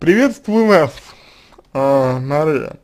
Приветствую вас, Мария.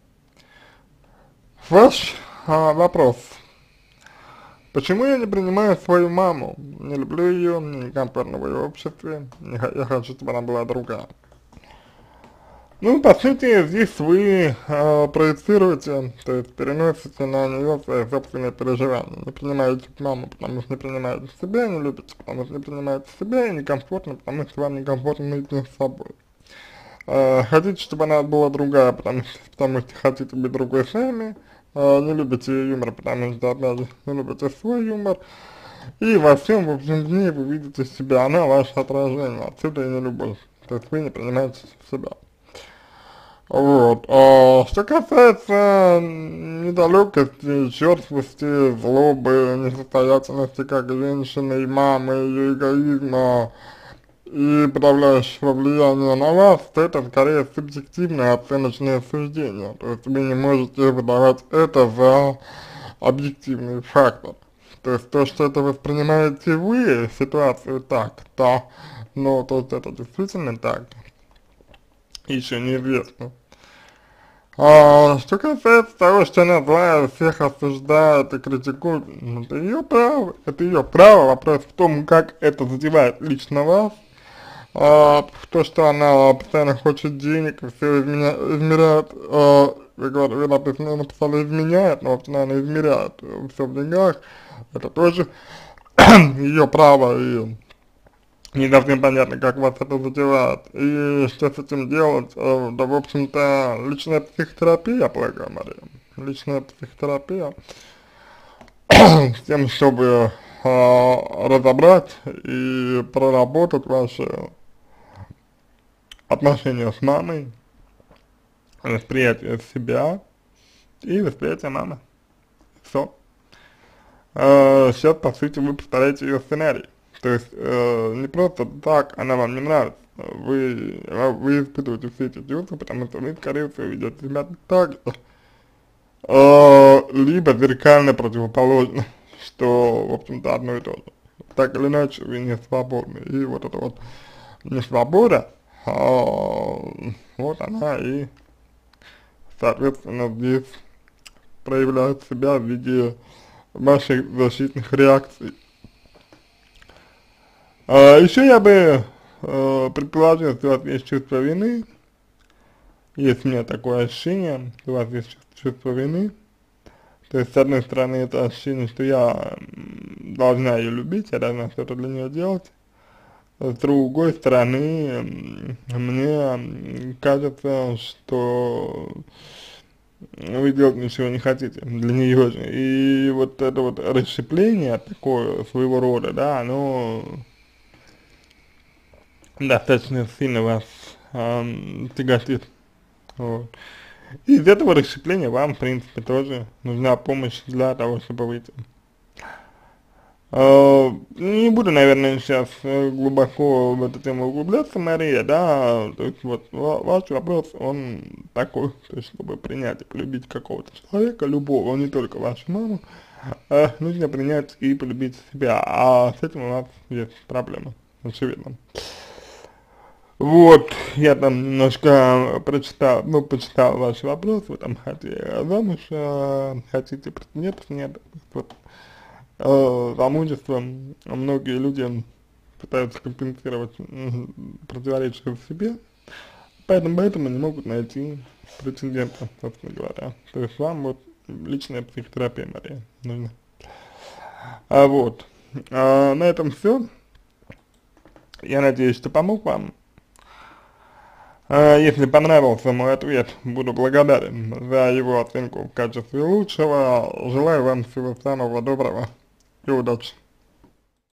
Ваш вопрос. Почему я не принимаю свою маму? Не люблю ее, мне некомфортно в ее обществе, я хочу, чтобы она была другая. Ну, по сути, здесь вы проецируете, то есть переносите на нее свои собственные переживания. Не принимаете маму, потому что не принимаете себя, не любите, потому что не принимаете себя, и некомфортно, потому что вам некомфортно наедине с собой. Хотите, чтобы она была другая, потому что хотите быть другой сами, не любите ее юмор, потому что, опять же, не любите свой юмор, и во всем, в общем, в ней вы видите себя, она ваше отражение, отсюда и не любовь, то есть вы не принимаете себя. Вот, что касается недалекости, черствости, злобы, несостоятельности как женщины и мамы, ее эгоизма, и подавляющего влияния на вас, то это скорее субъективное оценочное суждение. То есть вы не можете выдавать это за объективный фактор. То есть то, что это воспринимаете вы, ситуацию так, да, но то, что это действительно так, еще неизвестно. Что касается того, что она злая, всех осуждает и критикует, ну, это ее право, вопрос в том, как это задевает лично вас, то, что она постоянно хочет денег, и все измеряет, вы написали изменяет, но вообще, наверное, измеряет все в деньгах, это тоже ее право, и не совсем понятно, как вас это задевает, и что с этим делать, да, в общем-то, личная психотерапия, полагаю, Мария, личная психотерапия, с тем, чтобы разобрать и проработать ваши отношения с мамой, восприятие себя и восприятие мамы. Все. Сейчас, по сути, вы повторяете ее сценарий. То есть, не просто так она вам не нравится. Вы испытываете все эти чувства, потому что вы, скорее всего, ведете себя так же. Либо зеркально противоположно, что, в общем-то, одно и то же. Так или иначе, вы не свободны. И вот эта вот несвобода, вот она и, соответственно, здесь проявляет себя в виде ваших защитных реакций. Еще я бы предположил, что у вас есть чувство вины, есть у меня такое ощущение, что у вас есть чувство вины, то есть, с одной стороны, это ощущение, что я должна ее любить, я должна что-то для нее делать, с другой стороны, мне кажется, что вы делать ничего не хотите для нее же, и вот это вот расщепление такое своего рода, да, оно достаточно сильно вас тяготит, вот. И из этого расщепления вам, в принципе, тоже нужна помощь для того, чтобы выйти. Не буду, наверное, сейчас глубоко в эту тему углубляться, Мария, да, то есть вот ваш вопрос, он такой, то есть чтобы принять и полюбить какого-то человека, любого, не только вашу маму, нужно принять и полюбить себя, а с этим у вас есть проблема, очевидно. Вот, я там немножко почитал ваш вопрос, вы там хотите замуж, хотите претендентов, нет, вот, замужеством многие люди пытаются компенсировать противоречия в себе, поэтому не могут найти претендента, собственно говоря. То есть вам вот личная психотерапия, Мария, нужна. Вот, на этом все. Я надеюсь, что помог вам. Если понравился мой ответ, буду благодарен за его оценку в качестве лучшего. Желаю вам всего самого доброго и удачи.